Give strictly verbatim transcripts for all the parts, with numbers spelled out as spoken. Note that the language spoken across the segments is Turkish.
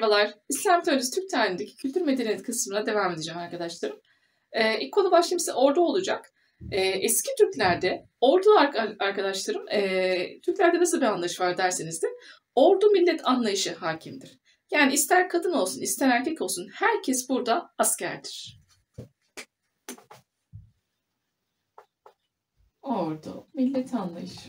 Merhabalar. İslam Teorisi Türk tarihindeki kültür medeniyet kısmına devam edeceğim arkadaşlarım. Ee, ilk konu başlığım ise ordu olacak. Ee, eski Türklerde, ordu arkadaşlarım, e, Türklerde nasıl bir anlayış var derseniz de ordu millet anlayışı hakimdir. Yani ister kadın olsun, ister erkek olsun herkes burada askerdir. Ordu, millet anlayışı.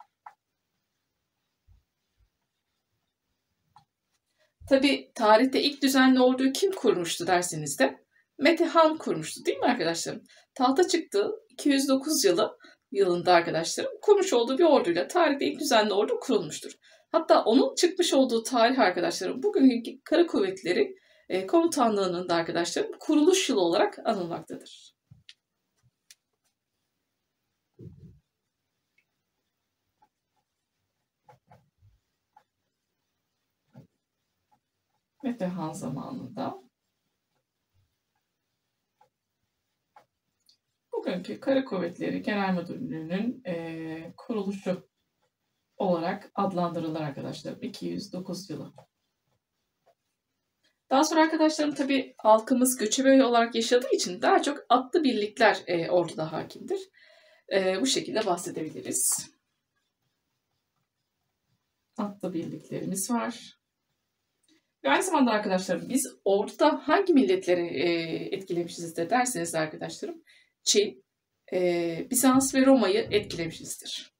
Tabi tarihte ilk düzenli orduyu kim kurmuştu derseniz de Metehan kurmuştu değil mi arkadaşlarım? Tahta çıktığı iki yüz dokuz yılı yılında arkadaşlarım kurmuş olduğu bir orduyla tarihte ilk düzenli ordu kurulmuştur. Hatta onun çıkmış olduğu tarih arkadaşlarım bugünkü Kara Kuvvetleri e, Komutanlığı'nın da arkadaşlarım kuruluş yılı olarak anılmaktadır. Metehan zamanında bugünkü Kara Kuvvetleri Genel Müdürlüğü'nün e, kuruluşu olarak adlandırılır arkadaşlarım. iki yüz dokuz yılı. Daha sonra arkadaşlarım tabii halkımız göçebe olarak yaşadığı için daha çok atlı birlikler e, orduda hakimdir. E, bu şekilde bahsedebiliriz. Atlı birliklerimiz var. Ve aynı zamanda arkadaşlarım biz orduda hangi milletleri e, etkilemişizdir derseniz de arkadaşlarım Çin, e, Bizans ve Roma'yı etkilemişizdir.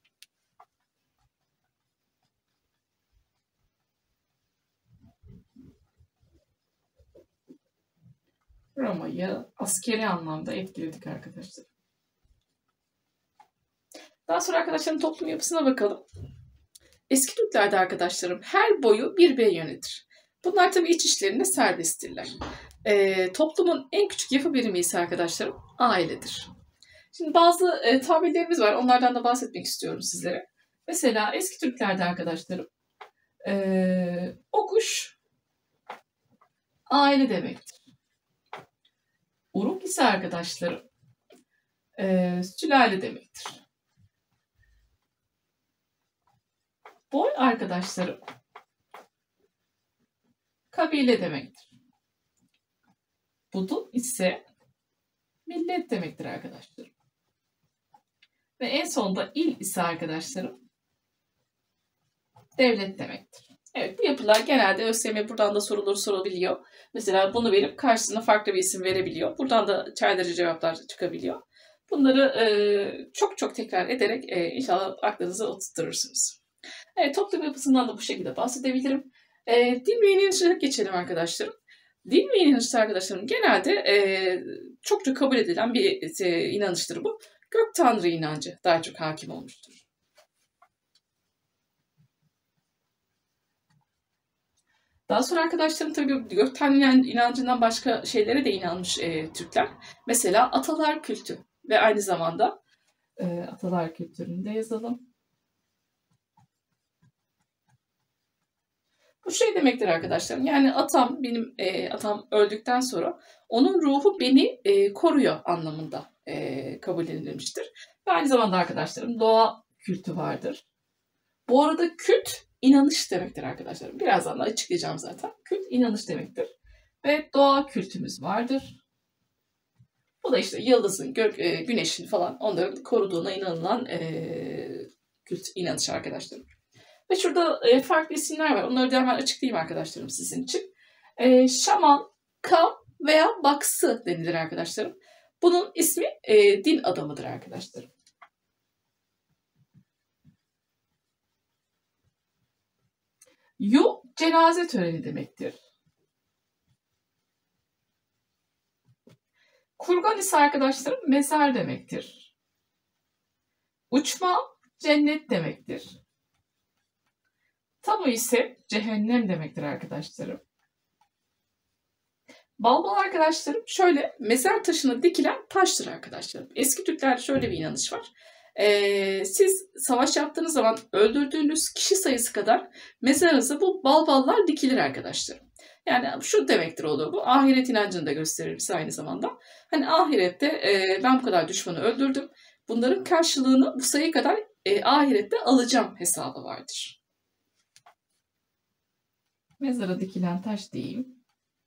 Roma'yı askeri anlamda etkiledik arkadaşlar. Daha sonra arkadaşlarım toplum yapısına bakalım. Eski Türklerde arkadaşlarım her boyu bir bey yönetir. Bunlar tabii iç işlerinde serbesttirler. E, toplumun en küçük yapı birimi ise arkadaşlarım ailedir. Şimdi bazı e, tabirlerimiz var. Onlardan da bahsetmek istiyorum sizlere. Mesela eski Türklerde arkadaşlarım e, okuş aile demektir. Uruk ise arkadaşlarım e, sülale demektir. Boy arkadaşlarım kabile demektir. Budun ise millet demektir arkadaşlarım. Ve en sonunda il ise arkadaşlarım devlet demektir. Evet, bu yapılar genelde ÖSYM buradan da soruları sorabiliyor. Mesela bunu verip karşısına farklı bir isim verebiliyor. Buradan da çaydırıcı cevaplar çıkabiliyor. Bunları e, çok çok tekrar ederek e, inşallah aklınıza oturtursunuz. Evet, toplum yapısından da bu şekilde bahsedebilirim. E, din ve inanışa geçelim arkadaşlarım. Din ve inanışta arkadaşlarım genelde e, çokça kabul edilen bir e, inanıştır bu. Gök Tanrı inancı daha çok hakim olmuştur. Daha sonra arkadaşlarım tabii Gök Tanrı inancından başka şeylere de inanmış e, Türkler. Mesela atalar kültü ve aynı zamanda e, atalar kültürünü de yazalım. Bu şey demektir arkadaşlarım. Yani atam benim e, atam öldükten sonra onun ruhu beni e, koruyor anlamında e, kabul edilmiştir. Ve aynı zamanda arkadaşlarım doğa kültü vardır. Bu arada kült inanış demektir arkadaşlarım. Birazdan da açıklayacağım zaten. Kült inanış demektir. Ve doğa kültümüz vardır. Bu da işte yıldızın, gök, e, güneşin falan onların koruduğuna inanılan e, kült inanış arkadaşlarım. Ve şurada e, farklı isimler var. Onları da hemen açıklayayım arkadaşlarım sizin için. E, Şaman, Kam veya Baksı denilir arkadaşlarım. Bunun ismi e, din adamıdır arkadaşlarım. Yu cenaze töreni demektir. Kurgan ise arkadaşlarım mezar demektir. Uçma cennet demektir. Tamu ise cehennem demektir arkadaşlarım. Balbal arkadaşlarım şöyle mezar taşına dikilen taştır arkadaşlarım. Eski Türklerde şöyle bir inanış var. Ee, siz savaş yaptığınız zaman öldürdüğünüz kişi sayısı kadar mezarınıza bu balballar dikilir arkadaşlarım. Yani şu demektir oluyor bu. Ahiret inancını da gösterir bize aynı zamanda. Hani ahirette e, ben bu kadar düşmanı öldürdüm. Bunların karşılığını bu sayı kadar e, ahirette alacağım hesabı vardır. Mezara dikilen taş diyeyim.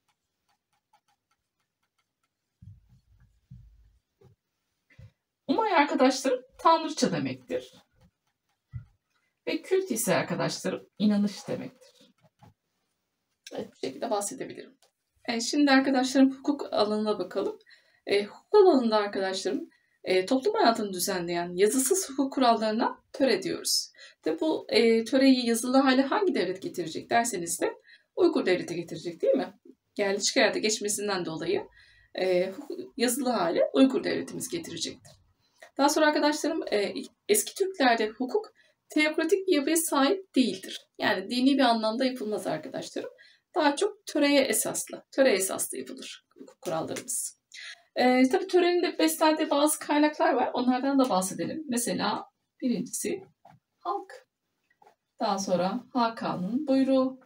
Umay arkadaşlarım tanrıça demektir. Ve kült ise arkadaşlarım inanış demektir. Evet, bu şekilde bahsedebilirim. E, şimdi arkadaşlarım hukuk alanına bakalım. E, hukuk alanında arkadaşlarım e, toplum hayatını düzenleyen yazısız hukuk kurallarına töre diyoruz. De bu e, töreyi yazılı hale hangi devlet getirecek derseniz de Uygur devleti getirecek değil mi? Yerleşik hayata geçmesinden dolayı e, yazılı hale Uygur devletimiz getirecektir. Daha sonra arkadaşlarım e, eski Türklerde hukuk teokratik bir yapıya sahip değildir. Yani dini bir anlamda yapılmaz arkadaşlarım. Daha çok töreye esaslı, töre esaslı yapılır hukuk kurallarımız. E, tabii törenin de beslendiği bazı kaynaklar var. Onlardan da bahsedelim. Mesela birincisi halk. Daha sonra Hakan'ın buyruğu.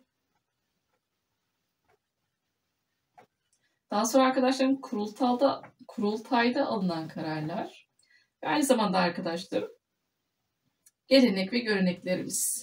Daha sonra arkadaşlarım kurultayda, kurultayda alınan kararlar. Ve aynı zamanda arkadaşlarım gelenek ve göreneklerimiz.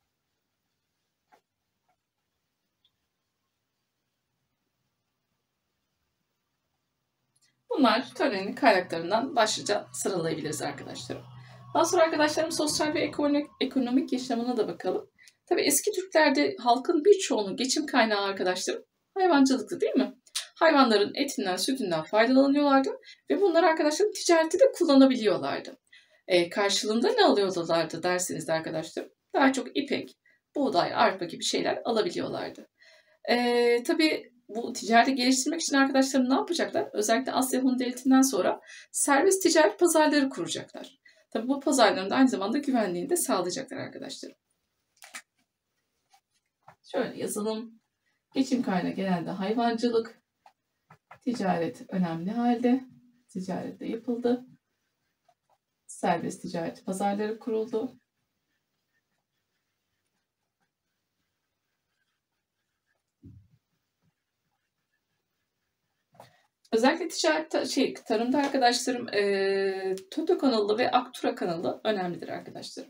Bunlar törenin kaynaklarından başlıca sıralayabiliriz arkadaşlarım. Daha sonra arkadaşlarım sosyal ve ekonomik, ekonomik yaşamına da bakalım. Tabii eski Türklerde halkın birçoğunun geçim kaynağı arkadaşlarım hayvancılıktı değil mi? Hayvanların etinden, sütünden faydalanıyorlardı ve bunları arkadaşlarım ticarette de kullanabiliyorlardı. E, karşılığında ne alıyorlardı derseniz de arkadaşlarım daha çok ipek, buğday, arpa gibi şeyler alabiliyorlardı. E, tabii bu ticareti geliştirmek için arkadaşlarım ne yapacaklar? Özellikle Asya Hun Devleti'nden sonra serbest ticaret pazarları kuracaklar. Tabii bu pazarların da aynı zamanda güvenliğini de sağlayacaklar arkadaşlarım. Şöyle yazalım. Geçim kaynağı genelde hayvancılık. Ticaret önemli halde. Ticaret de yapıldı. Serbest ticaret pazarları kuruldu. Özellikle ticaret şey, tarımda arkadaşlarım e, Toto kanalı ve Aktura kanalı önemlidir arkadaşlarım.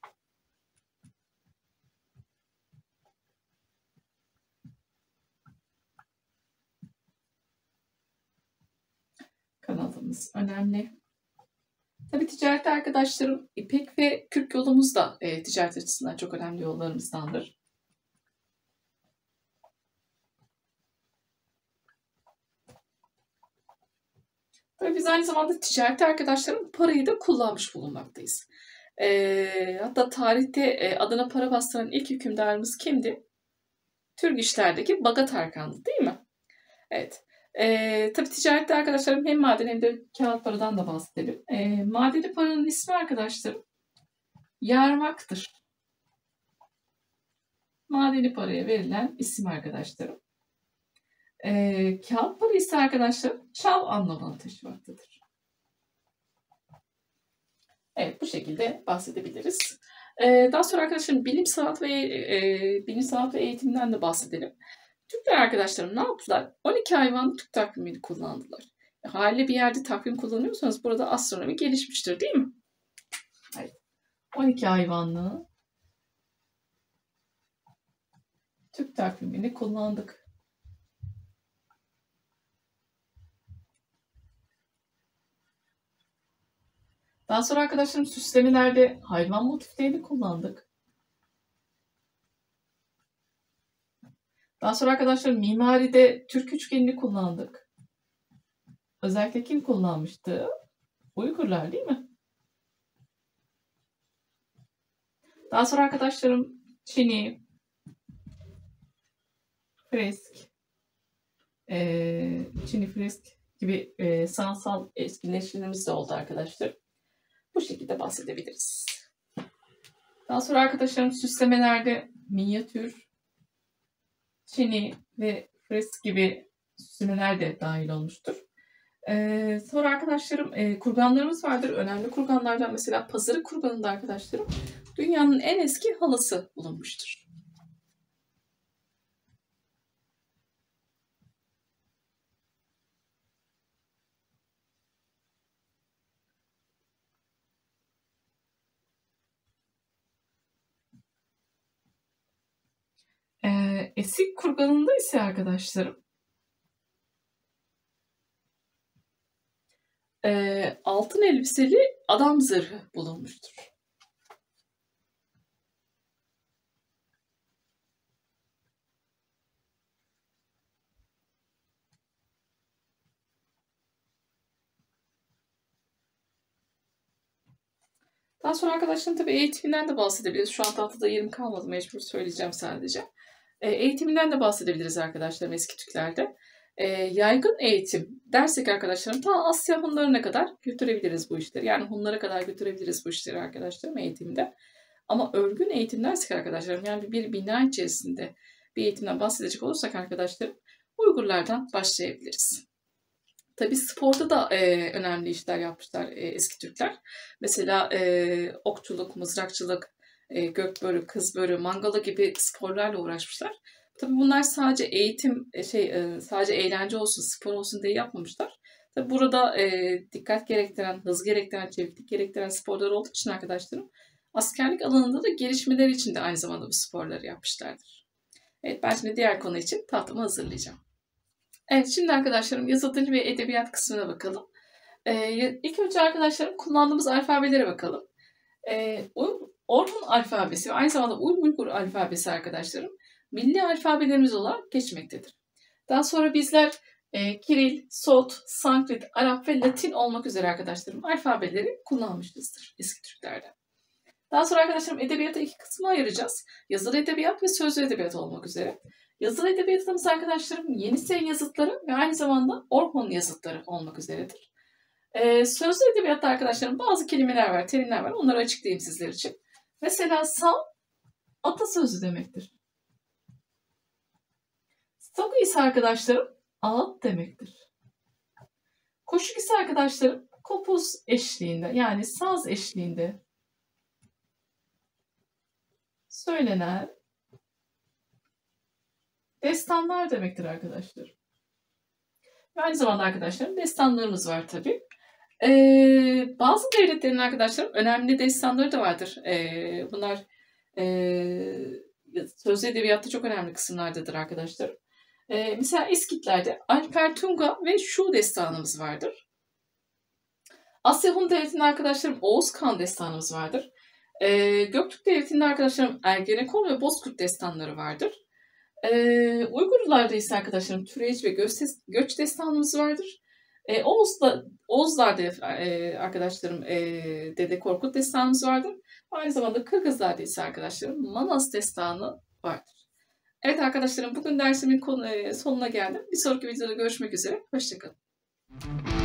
Kanalımız önemli. Tabii ticarette arkadaşlarım İpek ve Kürk yolumuz da e, ticaret açısından çok önemli yollarımızdandır. Tabii biz aynı zamanda ticarette arkadaşlarım parayı da kullanmış bulunmaktayız. E, hatta tarihte e, adına para bastıran ilk hükümdarımız kimdi? Türk işlerdeki Bagat Arkan'dı değil mi? Evet. E, tabii ticarette arkadaşlarım hem maden hem de kağıt paradan da bahsedelim. E, madeni paranın ismi arkadaşlarım yarmaktır. Madeni paraya verilen isim arkadaşlarım. E, kağıt para ise arkadaşlarım çal anlamını taşımaktadır. Evet, bu şekilde bahsedebiliriz. E, daha sonra arkadaşlarım bilim sanat ve e, bilim sanat ve eğitimden de bahsedelim. Türkler arkadaşlarım ne yaptılar? on iki hayvanlı Türk takvimini kullandılar. E, haliyle bir yerde takvim kullanıyorsanız burada astronomi gelişmiştir değil mi? Evet. on iki hayvanlı Türk takvimini kullandık. Daha sonra arkadaşlarım süslemelerde hayvan motiflerini kullandık. Daha sonra arkadaşlarım mimaride Türk üçgenini kullandık. Özellikle kim kullanmıştı? Uygurlar değil mi? Daha sonra arkadaşlarım çini, fresk, e, çini fresk gibi e, sanatsal etkileşimlerimiz de oldu arkadaşlar. Bu şekilde bahsedebiliriz. Daha sonra arkadaşlarım süslemelerde minyatür, çini ve fresk gibi süslemeler de dahil olmuştur. Ee, sonra arkadaşlarım e, kurganlarımız vardır. Önemli kurganlardan mesela Pazarı kurganında arkadaşlarım dünyanın en eski halısı bulunmuştur. E, Esik kurganında ise arkadaşlarım e, altın elbiseli adam zırhı bulunmuştur. Daha sonra arkadaşlarım tabii eğitiminden de bahsedebiliriz. Şu an tahtada yerim kalmadı, mecbur söyleyeceğim sadece. E, eğitiminden de bahsedebiliriz arkadaşlarım eski Türklerde. E, yaygın eğitim dersek arkadaşlarım ta Asya Hunlarına kadar götürebiliriz bu işleri. Yani Hunlara kadar götürebiliriz bu işleri arkadaşlarım eğitimde. Ama örgün eğitim dersek arkadaşlarım, yani bir bina içerisinde bir eğitimden bahsedecek olursak arkadaşlarım Uygurlardan başlayabiliriz. Tabii sporda da e, önemli işler yapmışlar e, eski Türkler. Mesela e, okçuluk, mızrakçılık, e, gökbörü, kızbörü, mangalı gibi sporlarla uğraşmışlar. Tabii bunlar sadece eğitim, e, şey e, sadece eğlence olsun, spor olsun diye yapmamışlar. Tabii burada e, dikkat gerektiren, hız gerektiren, çeviklik gerektiren sporlar olduğu için arkadaşlarım askerlik alanında da gelişmeleri için de aynı zamanda bu sporları yapmışlardır. Evet, ben şimdi diğer konu için tahtamı hazırlayacağım. Evet, şimdi arkadaşlarım yazılı dil ve edebiyat kısmına bakalım. Ee, ilk önce arkadaşlarım kullandığımız alfabelere bakalım. Ee, Orhun alfabesi ve aynı zamanda Uygur alfabesi arkadaşlarım milli alfabelerimiz olarak geçmektedir. Daha sonra bizler e, Kiril, Sot, Sanskrit, Arap ve Latin olmak üzere arkadaşlarım alfabeleri kullanmışızdır eski Türklerde. Daha sonra arkadaşlarım edebiyatı iki kısma ayıracağız. Yazılı edebiyat ve sözlü edebiyat olmak üzere. Yazılı edebiyatımız arkadaşlarım Yenisey yazıtları ve aynı zamanda Orhun yazıtları olmak üzeredir. Ee, sözlü edebiyatta arkadaşlarım bazı kelimeler var, terimler var. Onları açıklayayım sizler için. Mesela sal, atasözü demektir. Sagu ise arkadaşlarım ağıt demektir. Koşuk ise arkadaşlarım kopuz eşliğinde, yani saz eşliğinde söylenen destanlar demektir arkadaşlar. Ve aynı zamanda arkadaşlarım destanlarımız var tabii. Ee, bazı devletlerin arkadaşlarım önemli destanları da vardır. Ee, bunlar e, sözlü edebiyatta çok önemli kısımlardadır arkadaşlarım. Ee, mesela İskitlerde Alpertunga ve Şu destanımız vardır. Asya Hun Devleti'nde arkadaşlarım Oğuz Kağan destanımız vardır. Ee, Göktürk Devleti'nde arkadaşlarım Ergenekon ve Bozkurt destanları vardır. Ee, Uygurlarda ise arkadaşlarım Türeyiç ve Göç, Göç destanımız vardır. Ee, Oğuz'da, Oğuzlar'da e, arkadaşlarım e, Dede Korkut destanımız vardır. Aynı zamanda Kırgızlar'da ise arkadaşlarım Manas destanı vardır. Evet arkadaşlarım, bugün dersimin konu, e, sonuna geldim. Bir sonraki videoda görüşmek üzere. Hoşçakalın.